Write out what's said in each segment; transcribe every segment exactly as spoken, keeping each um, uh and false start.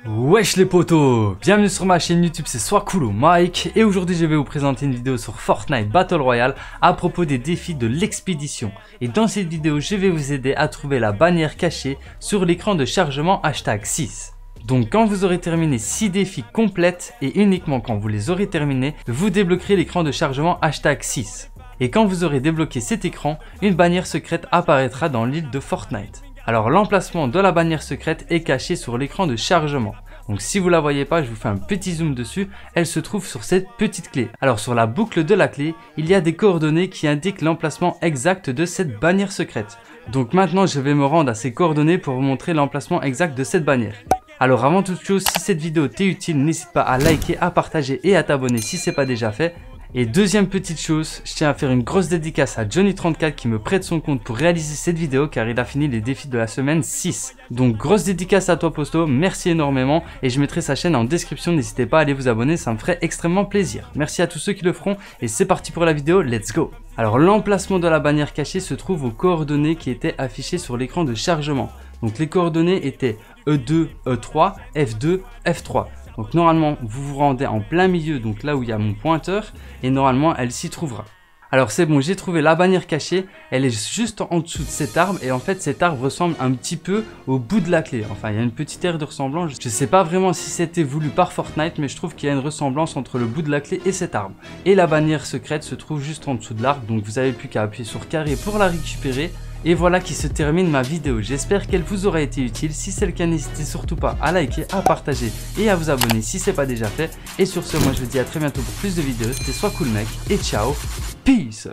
Wesh les potos, bienvenue sur ma chaîne YouTube, c'est Swacoolo Mike et aujourd'hui je vais vous présenter une vidéo sur Fortnite Battle Royale à propos des défis de l'expédition. Et dans cette vidéo je vais vous aider à trouver la bannière cachée sur l'écran de chargement hashtag six. Donc quand vous aurez terminé six défis complètes et uniquement quand vous les aurez terminés, vous débloquerez l'écran de chargement hashtag six. Et quand vous aurez débloqué cet écran, une bannière secrète apparaîtra dans l'île de Fortnite. Alors l'emplacement de la bannière secrète est caché sur l'écran de chargement. Donc si vous la voyez pas, je vous fais un petit zoom dessus, elle se trouve sur cette petite clé. Alors sur la boucle de la clé, il y a des coordonnées qui indiquent l'emplacement exact de cette bannière secrète. Donc maintenant je vais me rendre à ces coordonnées pour vous montrer l'emplacement exact de cette bannière. Alors avant toute chose, si cette vidéo t'est utile, n'hésite pas à liker, à partager et à t'abonner si ce n'est pas déjà fait. Et deuxième petite chose, je tiens à faire une grosse dédicace à Johnny trente-quatre qui me prête son compte pour réaliser cette vidéo car il a fini les défis de la semaine six. Donc grosse dédicace à toi Posto, merci énormément et je mettrai sa chaîne en description, n'hésitez pas à aller vous abonner, ça me ferait extrêmement plaisir. Merci à tous ceux qui le feront et c'est parti pour la vidéo, let's go. Alors l'emplacement de la bannière cachée se trouve aux coordonnées qui étaient affichées sur l'écran de chargement. Donc les coordonnées étaient E deux, E trois, F deux, F trois. Donc normalement vous vous rendez en plein milieu, donc là où il y a mon pointeur, et normalement elle s'y trouvera. Alors c'est bon, j'ai trouvé la bannière cachée, elle est juste en dessous de cet arbre, et en fait cet arbre ressemble un petit peu au bout de la clé. Enfin il y a une petite aire de ressemblance, je sais pas vraiment si c'était voulu par Fortnite, mais je trouve qu'il y a une ressemblance entre le bout de la clé et cet arbre. Et la bannière secrète se trouve juste en dessous de l'arbre, donc vous avez plus qu'à appuyer sur carré pour la récupérer. Et voilà qui se termine ma vidéo, j'espère qu'elle vous aura été utile, si c'est le cas n'hésitez surtout pas à liker, à partager et à vous abonner si ce n'est pas déjà fait. Et sur ce, moi je vous dis à très bientôt pour plus de vidéos, c'était Swacoolo Mike et ciao, peace.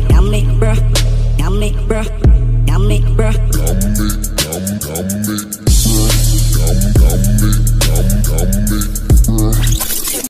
Yummy,